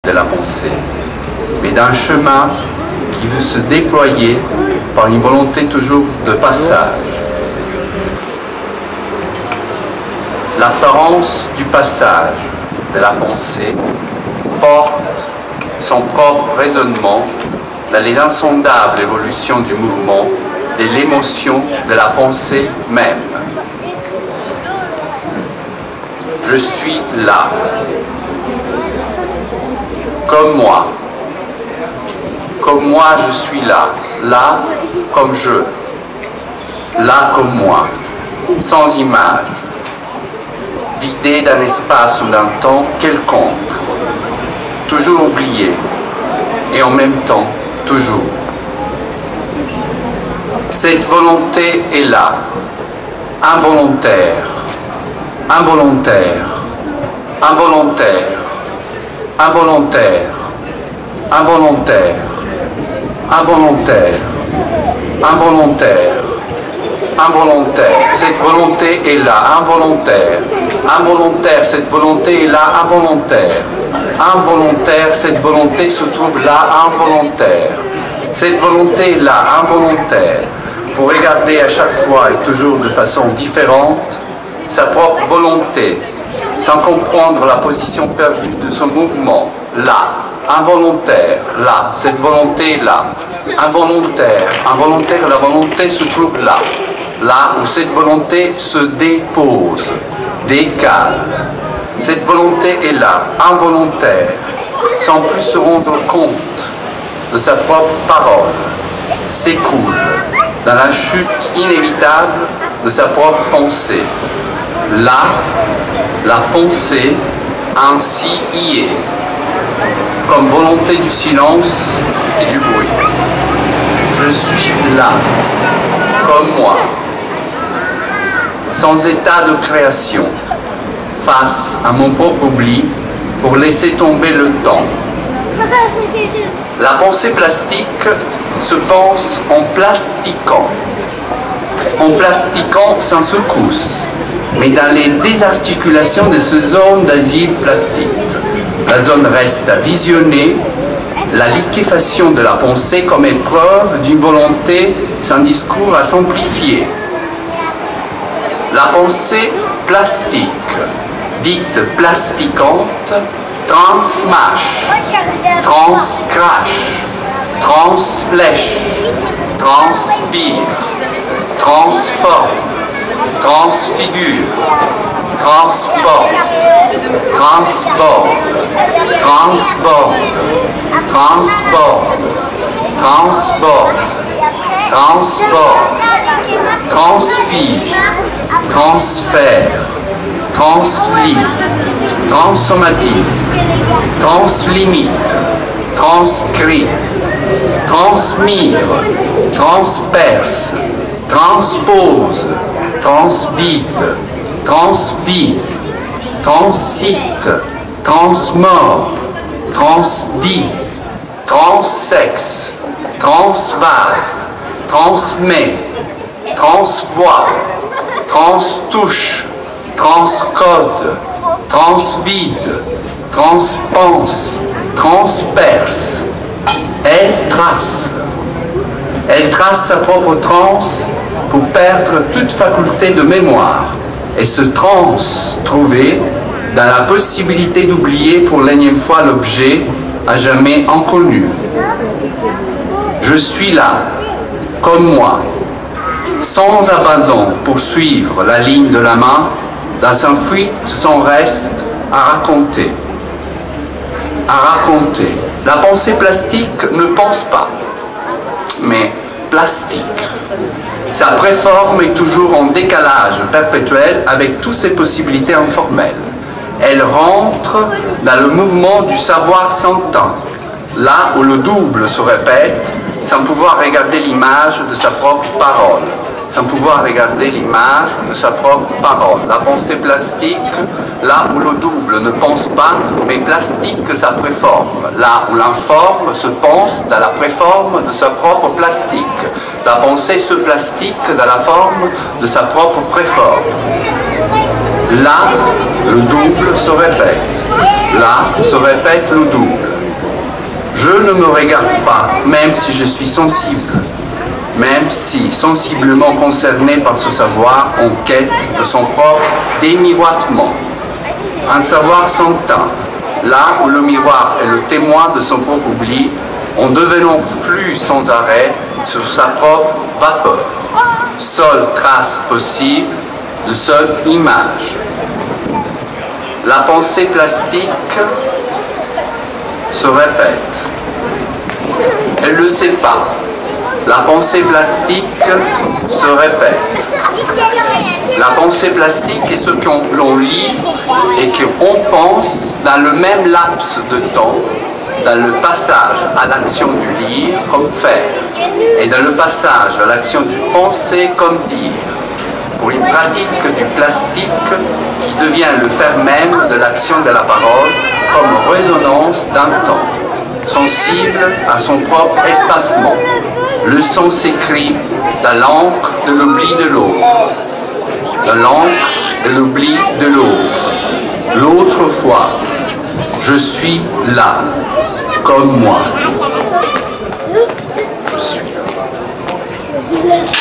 de la pensée, mais d'un chemin qui veut se déployer par une volonté toujours de passage. L'apparence du passage de la pensée porte son propre raisonnement dans les insondables évolutions du mouvement, de l'émotion de la pensée même. Je suis là, comme moi je suis là, là comme je, là comme moi, sans image, vidé d'un espace ou d'un temps quelconque, toujours oublié et en même temps toujours. Cette volonté est là, involontaire, involontaire, involontaire, involontaire, involontaire, involontaire, involontaire, involontaire. Cette volonté est là, involontaire, involontaire. Cette volonté est là, involontaire, involontaire. Cette volonté se trouve là, involontaire. Cette volonté est là, involontaire. Pour regarder à chaque fois et toujours de façon différente sa propre volonté, sans comprendre la position perdue de son mouvement, là, involontaire, là, cette volonté est là, involontaire, involontaire, la volonté se trouve là, là où cette volonté se dépose, décale. Cette volonté est là, involontaire, sans plus se rendre compte de sa propre parole, s'écoule dans la chute inévitable de sa propre pensée. Là, la pensée ainsi y est, comme volonté du silence et du bruit. Je suis là, comme moi, sans état de création, face à mon propre oubli, pour laisser tomber le temps. La pensée plastique se pense en plastiquant sans secousse, mais dans les désarticulations de ce zone d'asile plastique. La zone reste à visionner, la liquéfaction de la pensée comme épreuve d'une volonté sans discours à s'amplifier. La pensée plastique, dite plasticante, transmâche, transcrache, transflèche, transpire, transforme, transfigure, transporte, transborde, transborde, transborde, transborde, transport, transfige, transfère, translie, transsomatise, translimite, transcrit, transmire, transperce, transpose, transvide, transvie, transcite, transmord, transdit, transsexe, transvase, transmet, transvoix, transtouche, transcode, transvide, transpense, transperce. Elle trace. Elle trace sa propre transe pour perdre toute faculté de mémoire et se trouver dans la possibilité d'oublier pour l'énième fois l'objet à jamais inconnu. Je suis là, comme moi, sans abandon pour suivre la ligne de la main, dans sa fuite sans reste à raconter. À raconter. La pensée plastique ne pense pas, mais plastique. Sa préforme est toujours en décalage perpétuel avec toutes ses possibilités informelles. Elle rentre dans le mouvement du savoir sans temps, là où le double se répète, sans pouvoir regarder l'image de sa propre parole, sans pouvoir regarder l'image de sa propre parole. La pensée plastique, là où le double ne pense pas, mais plastique sa préforme, là où l'informe se pense dans la préforme de sa propre plastique. La pensée se plastique dans la forme de sa propre préforme. Là, le double se répète. Là, se répète le double. Je ne me regarde pas, même si je suis sensible, même si sensiblement concerné par ce savoir, en quête de son propre démiroitement. Un savoir sans teint, là où le miroir est le témoin de son propre oubli, en devenant flux sans arrêt sur sa propre vapeur. Seule trace possible de seule image. La pensée plastique se répète. Elle ne le sait pas. La pensée plastique se répète. La pensée plastique est ce que l'on lit et qu'on pense dans le même laps de temps, dans le passage à l'action du lire comme faire, et dans le passage à l'action du penser comme dire, pour une pratique du plastique qui devient le faire même de l'action de la parole comme résonance d'un temps, sensible à son propre espacement. Le son s'écrit dans l'encre de l'oubli de l'autre, dans l'encre de l'oubli de l'autre. L'autre fois, je suis là, comme moi. Je suis là.